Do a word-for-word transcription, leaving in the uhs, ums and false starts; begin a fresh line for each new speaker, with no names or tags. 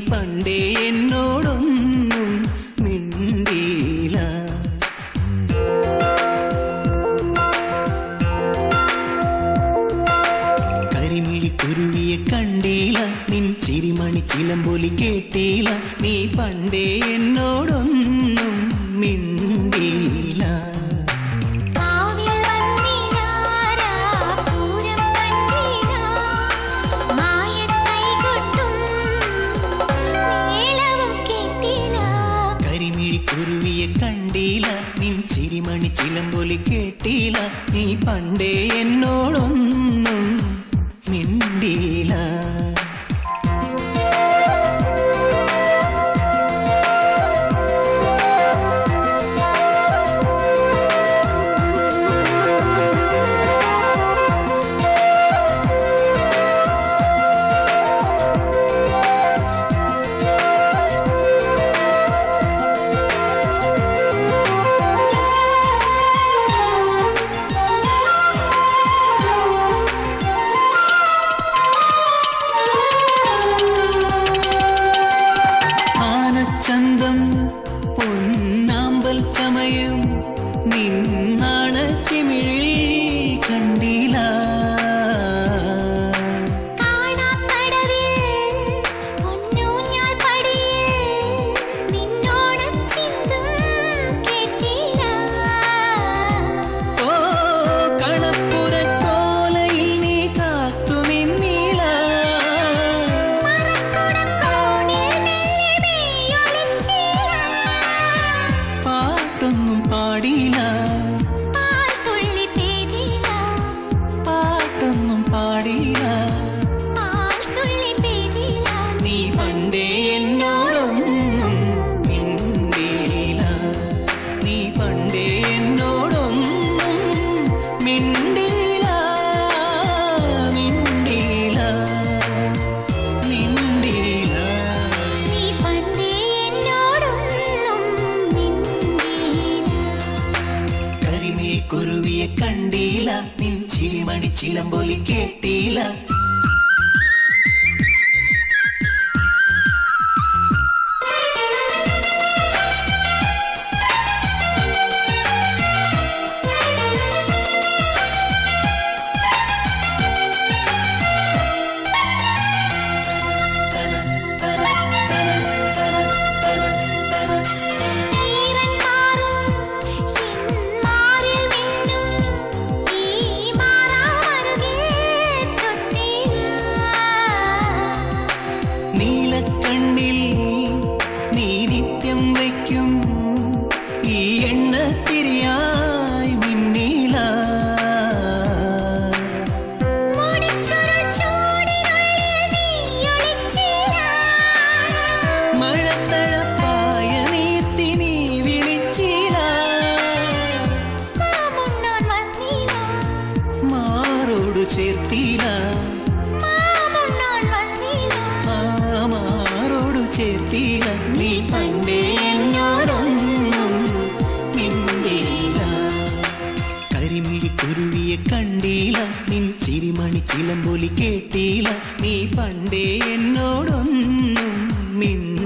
പണ്ടേ എന്നോടൊന്നും മിണ്ടിയില്ല. കരിമിഴി കുരുവിയെ കണ്ടില്ല, നിൻ ചിരിമണി ചിലമ്പൊലി കേട്ടില്ല, നീ പണ്ടേ എന്നോടൊന്നും മിണ്ടിയില്ല. കരിമിഴി കുരുവിയെ കണ്ടില്ല, നിൻ ചിരിമണി ചിലമ്പൊലി കേട്ടില്ല, നീ പണ്ടേ എന്നോടൊന്നും മിണ്ടിയില്ല. ചന്തം പൊന്നാമ്പൽ ചമയം നിന്നാണ ചിമിഴിൽ കണ്ടില്ല. ഓ കണപ്പുരക്കോലയിൽ നീ കാത്തു നിന്നില്ല. പാട്ടൊന്നും പാടിയില്ല, പാട്ടൊന്നും പാടിയില്ല, നീ പണ്ടേ എന്നോടൊന്നും മിണ്ടിയില്ല, നീ പണ്ടേ എന്നോടൊന്നും മിണ്ടിയില്ല, മിണ്ടിയില്ല, മിണ്ടിയില്ല. കരിമിഴി കുരുവിയെ കണ്ടില്ല, നിൻ ചിരിമണി ചിലമ്പൊലി കേട്ടില്ല. നീലക്കണ്ണിൽ നീ നിത്യം വയ്ക്കും ഈ എണ്ണത്തിരിയായി മിന്നീല. മഴത്തഴപ്പായ നീർത്തി നീ വിളിച്ചില്ല, മാറോട് ചേർത്തില്ല, മാറോട് ചേർത്തില്ല, നീ പണ്ടേ എന്നോടൊന്നും മിണ്ടിയില്ല. കരിമിഴി കുരുവിയെ കണ്ടില്ല, നിൻ ചിരിമണി ചിലമ്പൊലി കേട്ടില്ല, നീ പണ്ടേ എന്നോടൊന്നും മിണ്ടിയില്ല.